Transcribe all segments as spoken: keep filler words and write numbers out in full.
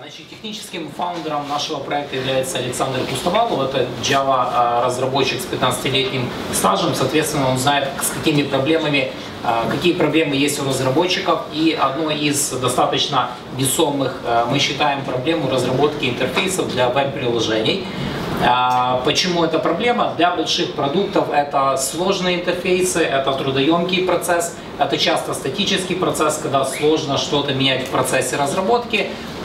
Значит, техническим фаундером нашего проекта является Александр Пустовалов. Это Java разработчик с пятнадцатилетним стажем. Соответственно, он знает, с какими проблемами, какие проблемы есть у разработчиков. И одной из достаточно весомых, мы считаем, проблем разработки интерфейсов для веб-приложений. Почему это проблема? Для больших продуктов это сложные интерфейсы, это трудоемкий процесс, это часто статический процесс, когда сложно что-то менять в процессе разработки.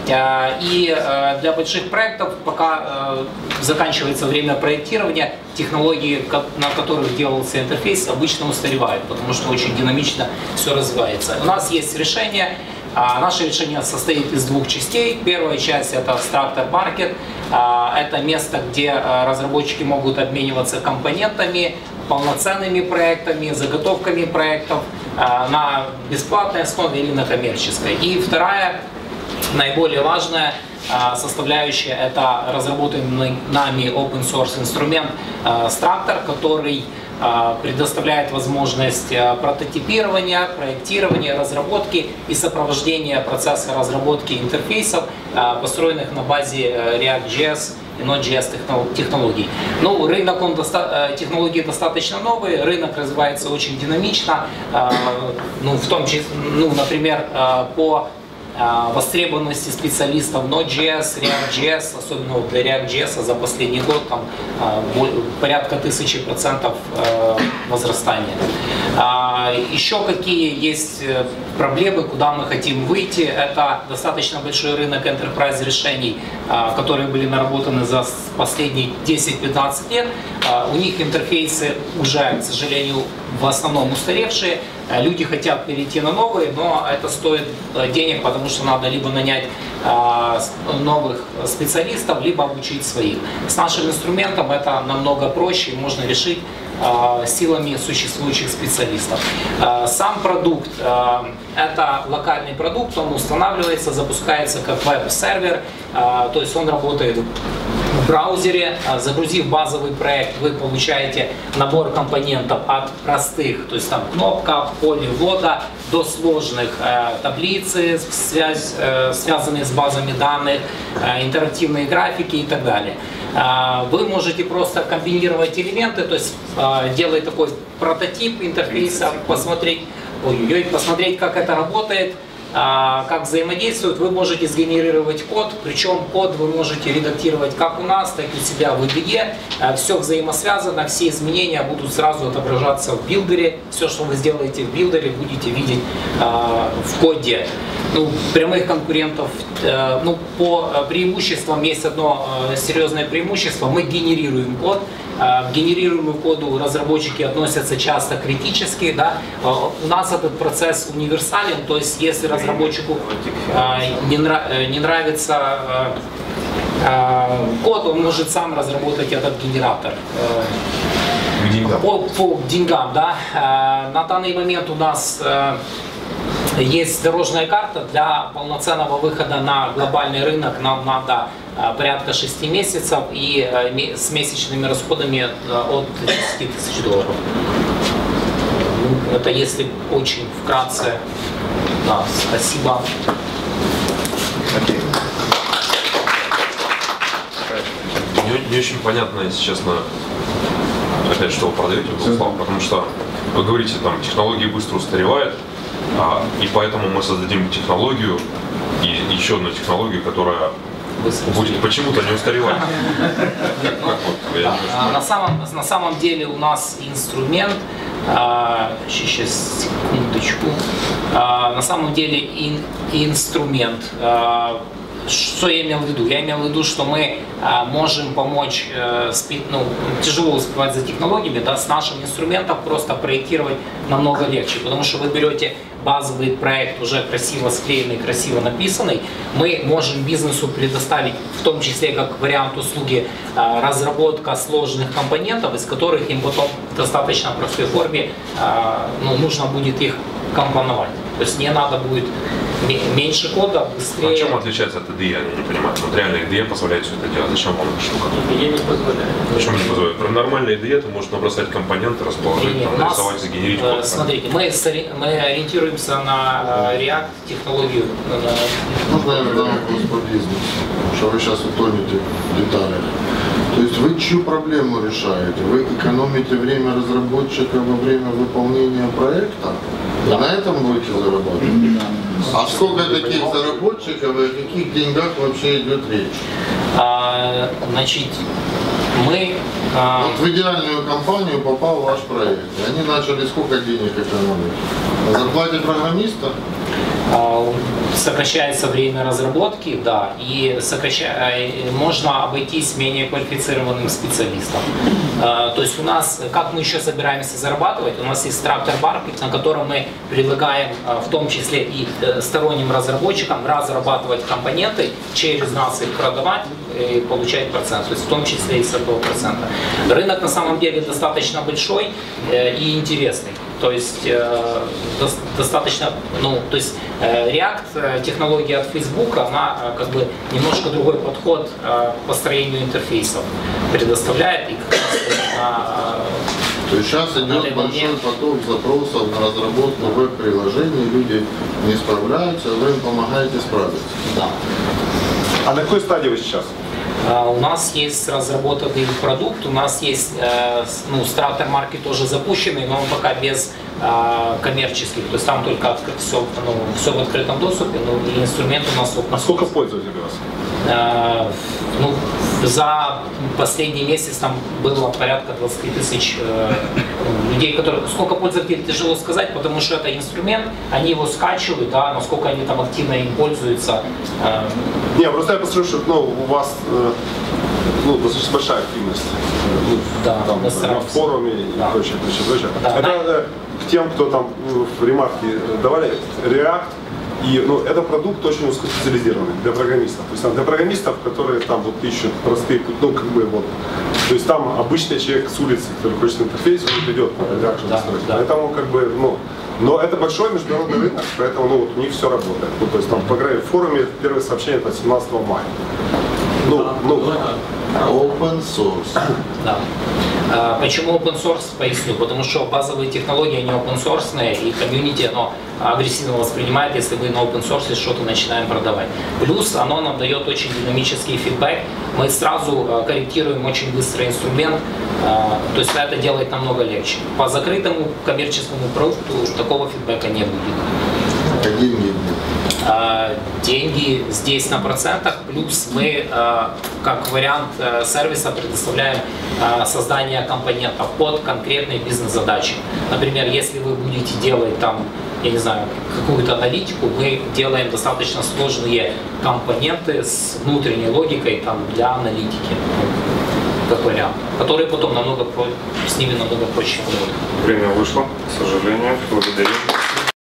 И для больших проектов, пока заканчивается время проектирования, технологии, на которых делался интерфейс, обычно устаревают, потому что очень динамично все развивается. У нас есть решение. Наше решение состоит из двух частей. Первая часть — это Structure Market. Это место, где разработчики могут обмениваться компонентами, полноценными проектами, заготовками проектов на бесплатной основе или на коммерческой. И вторая, наиболее важная составляющая — это разработанный нами open source инструмент Structure, который предоставляет возможность прототипирования, проектирования, разработки и сопровождения процесса разработки интерфейсов, построенных на базе React.js и Node.js технологий. Ну, рынок он доста технологии достаточно новый, рынок развивается очень динамично. Ну, в том числе, ну, например, по востребованности специалистов Node.js, React.js, особенно для React.js за последний год там порядка тысячи процентов возрастания. Еще какие есть проблемы, куда мы хотим выйти? Это достаточно большой рынок enterprise решений, которые были наработаны за последние десять-пятнадцать лет. У них интерфейсы уже, к сожалению, в основном устаревшие. Люди хотят перейти на новые, но это стоит денег, потому что надо либо нанять новых специалистов, либо обучить своих. С нашим инструментом это намного проще, можно решить силами существующих специалистов. Сам продукт — это локальный продукт, он устанавливается, запускается как веб-сервер, то есть он работает в браузере. Загрузив базовый проект, вы получаете набор компонентов от простых, то есть там кнопка, поле ввода, до сложных таблицы, связь, связанные с базами данных, интерактивные графики и так далее. Вы можете просто комбинировать элементы, то есть делать такой прототип интерфейса, посмотреть, ой-ой-ой, посмотреть, как это работает, как взаимодействуют. Вы можете сгенерировать код, причем код вы можете редактировать как у нас, так и у себя в ай ди и. Все взаимосвязано, все изменения будут сразу отображаться в билдере. Все, что вы сделаете в билдере, будете видеть в коде. Ну, прямых конкурентов, ну, по преимуществам есть одно серьезное преимущество. Мы генерируем код. К генерируемому коду разработчики относятся часто критически. Да? У нас этот процесс универсален, то есть если разработчику не, нрав, не нравится код, он может сам разработать этот генератор. По, по деньгам, да. На данный момент у нас есть дорожная карта. Для полноценного выхода на глобальный рынок нам надо порядка шести месяцев и с месячными расходами от десяти тысяч долларов. Это если очень вкратце. Да, спасибо. Не, не очень понятно, если честно, опять, что вы продаете, потому что вы говорите, там, технологии быстро устаревают, а, и поэтому мы создадим технологию, и еще одну технологию, которая будет почему-то не устаревать. На самом, на самом деле у нас инструмент, сейчас секундочку, на самом деле ин, инструмент. Что я имел в виду? Я имел в виду, что мы а, можем помочь, э, спи, ну, тяжело успевать за технологиями, да, с нашим инструментом просто проектировать намного легче, потому что вы берете базовый проект, уже красиво склеенный, красиво написанный, мы можем бизнесу предоставить, в том числе как вариант услуги, э, разработка сложных компонентов, из которых им потом в достаточно простой форме э, ну, нужно будет их компоновать. То есть не надо будет меньше кода, быстрее. А чем отличается от ай ди и? Я не понимаю. Вот реально ай ди и позволяет все это делать. Зачем вам эта штука? ай ди и не позволяет. Почему не позволяет? При нормальной ай ди и ты можешь набросать компоненты, расположить, там, нас, нарисовать, загенерить код. Смотрите, мы, мы ориентируемся на React технологию. Можно я задам вопрос по бизнесу? вы сейчас утонете в деталях. То есть вы чью проблему решаете? Вы экономите время разработчика во время выполнения проекта? И на этом будете зарабатывать? А сколько таких заработчиков и о каких деньгах вообще идет речь? А, значит, мы... А... Вот в идеальную компанию попал ваш проект. И они начали сколько денег экономить? На зарплате программиста? Сокращается время разработки, да, и сокраща... можно обойтись менее квалифицированным специалистом. То есть у нас, как мы еще собираемся зарабатывать, у нас есть трактор маркет, на котором мы предлагаем в том числе и сторонним разработчикам разрабатывать компоненты, через нас их продавать и получать процент, то есть в том числе и с этого процента. Рынок на самом деле достаточно большой и интересный. То есть э, до, достаточно, ну, то есть э, React, технология от Facebook, она э, как бы немножко другой подход э, к построению интерфейсов предоставляет. И как раз, э, То есть сейчас идет большой поток запросов на разработку веб-приложений, люди не справляются, а вы им помогаете справиться. Да. А на какой стадии вы сейчас? У нас есть разработанный продукт, у нас есть э, ну, Structure Market тоже запущенный, но он пока без э, коммерческих, то есть там только все, ну, все в открытом доступе, ну, и инструмент у нас... А сколько пользователей у вас? Э, ну, за последний месяц там было порядка двадцать тысяч э, людей, которые... Сколько пользователей, тяжело сказать, потому что это инструмент, они его скачивают, да, но сколько они там активно им пользуются. Э, Не, просто я посмотрю, что ну, у вас э, ну, достаточно большая активность ну, да, там, на форуме да. и прочее, прочее, прочее. Да, это да. э, к тем, кто там в ремарке давали, React, и ну, это продукт очень узкоспециализированный для программистов. То есть там, для программистов, которые там вот ищут простые, ну как бы вот, то есть там обычный человек с улицы, который хочет интерфейс, он придет на React да, настроить. да. Поэтому как бы, ну, но это большой международный рынок, поэтому ну, вот у них все работает. Ну, то есть там по в форуме первое сообщение это семнадцатого мая. Ну, ну, Open source. Да. А почему open source? Поясню. Потому что базовые технологии, они open source, и комьюнити оно агрессивно воспринимает, если мы на open source что-то начинаем продавать. Плюс оно нам дает очень динамический фидбэк. Мы сразу корректируем очень быстро инструмент, то есть это делает намного легче. По закрытому коммерческому продукту такого фидбэка не будет. А деньги? Деньги здесь на процентах, плюс мы как вариант сервиса предоставляем создание компонентов под конкретные бизнес-задачи. Например, если вы будете делать там, я не знаю, какую-то аналитику, мы делаем достаточно сложные компоненты с внутренней логикой там, для аналитики, как вариант, которые потом намного, с ними намного проще работать. время вышло, к сожалению. Благодарю.